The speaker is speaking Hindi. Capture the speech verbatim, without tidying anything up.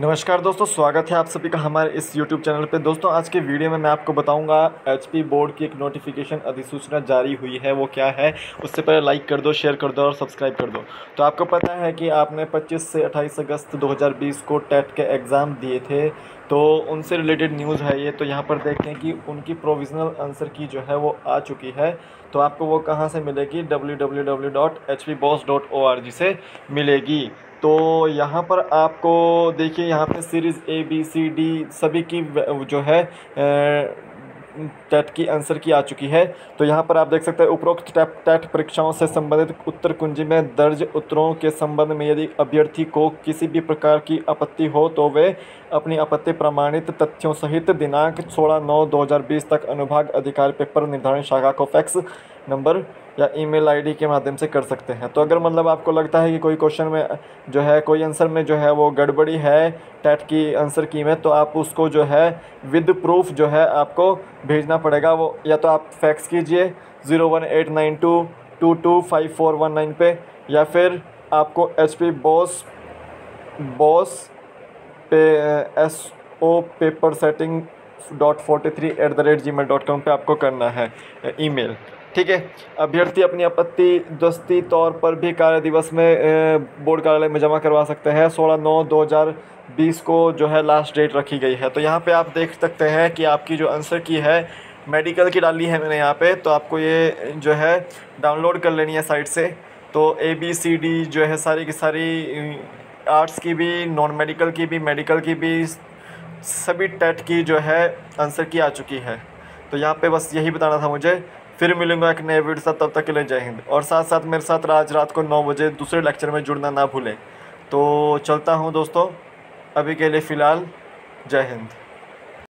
नमस्कार दोस्तों, स्वागत है आप सभी का हमारे इस यूट्यूब चैनल पे। दोस्तों आज के वीडियो में मैं आपको बताऊंगा एचपी बोर्ड की एक नोटिफिकेशन अधिसूचना जारी हुई है, वो क्या है। उससे पहले लाइक कर दो, शेयर कर दो और सब्सक्राइब कर दो। तो आपको पता है कि आपने पच्चीस से अट्ठाईस अगस्त दो हज़ार बीस को टेट के एग्ज़ाम दिए थे, तो उनसे रिलेटेड न्यूज़ है ये। तो यहाँ पर देखते हैं कि उनकी प्रोविज़नल आंसर की जो है वो आ चुकी है। तो आपको वो कहाँ से मिलेगी? W W W dot H P bose dot O R G से मिलेगी। तो यहाँ पर आपको देखिए, यहाँ पे series A B C D सभी की जो है टेट की आंसर की आ चुकी है। तो यहाँ पर आप देख सकते हैं, उपरोक्त टेट परीक्षाओं से संबंधित उत्तर कुंजी में दर्ज उत्तरों के संबंध में यदि अभ्यर्थी को किसी भी प्रकार की आपत्ति हो तो वे अपनी आपत्ति प्रमाणित तथ्यों सहित दिनांक सोलह नौ दो हज़ार बीस तक अनुभाग अधिकारी पेपर निर्धारण शाखा को फैक्स नंबर या ईमेल आईडी के माध्यम से कर सकते हैं। तो अगर मतलब आपको लगता है कि कोई क्वेश्चन में जो है, कोई आंसर में जो है वो गड़बड़ी है टेट की आंसर की में, तो आप उसको जो है विद प्रूफ जो है आपको भेजना पड़ेगा। वो या तो आप फैक्स कीजिए zero one eight nine two two two five four one nine पे, या फिर आपको एच पी बॉस बॉस पे S O paper setting dot forty three at the rate G mail dot com पर आपको करना है ईमेल। ठीक है। अभ्यर्थी अपनी आपत्ति दस्ती तौर पर भी कार्य दिवस में बोर्ड कार्यालय में जमा करवा सकते हैं। सोलह नौ दो हज़ार बीस को जो है लास्ट डेट रखी गई है। तो यहाँ पे आप देख सकते हैं कि आपकी जो आंसर की है मेडिकल की डाली है मैंने यहाँ पे, तो आपको ये जो है डाउनलोड कर लेनी है साइट से। तो ए बी सी डी जो है सारी की सारी, आर्ट्स की भी, नॉन मेडिकल की भी, मेडिकल की भी, सभी टेट की जो है आंसर की आ चुकी है। तो यहाँ पे बस यही बताना था मुझे। फिर मिलूंगा एक नए वीडियो साथ, तब तक के लिए जय हिंद। और साथ साथ मेरे साथ आज रात को नौ बजे दूसरे लेक्चर में जुड़ना ना भूलें। तो चलता हूँ दोस्तों, अभी के लिए फ़िलहाल जय हिंद।